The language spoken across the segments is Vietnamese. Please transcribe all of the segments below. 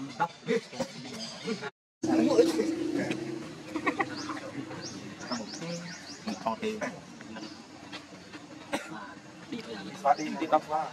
đi đi tóc qua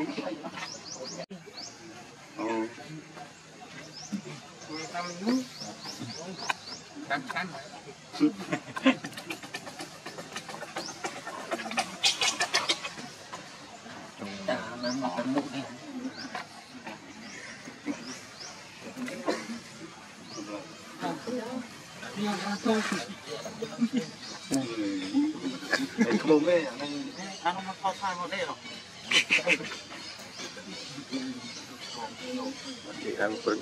không biết ăn nó khó sai một đây rồi chỉ ăn phân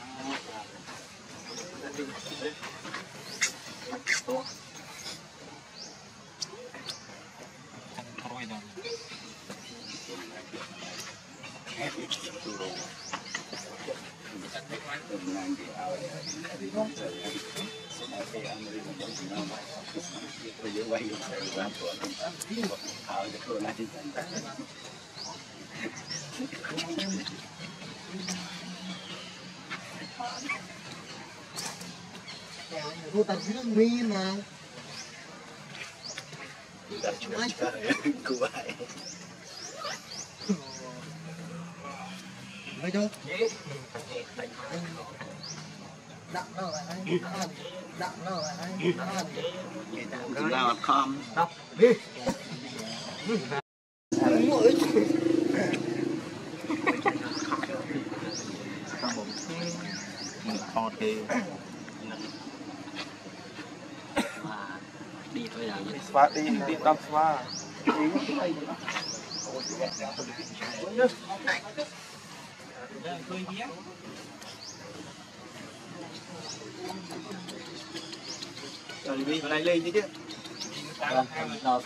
cô ta rất mi mà mấy đâu đặng đâu lại anh đặng đâu lại anh chúng ta làm com đọc đi mỗi kho thì đi thôi là xóa đi đi tóc xóa rồi đi lại lên đi chứ lo thôi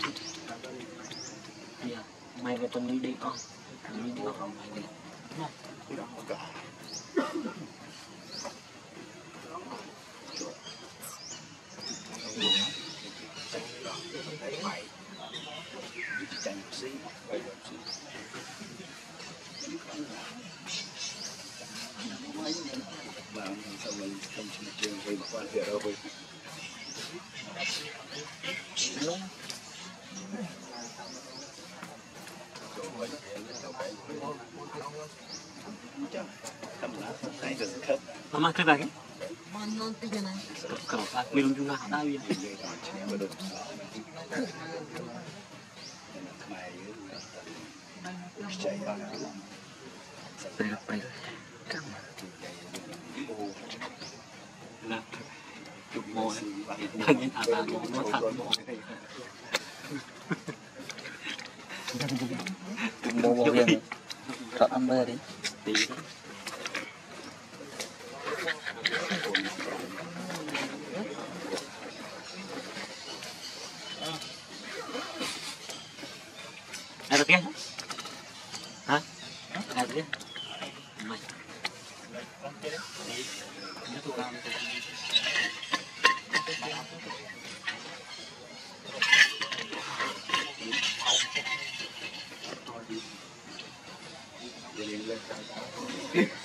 mày về tuần đi con đi con mày đi sao mình không trường về một quan hệ đâu mama cái này man non tí này kalau aku belum juga ada ya perlu nah chụp môi nhìn à nó thật bộ bộ riêng chọn ăn bơ đi tí ada kia hả ada kia mày Đi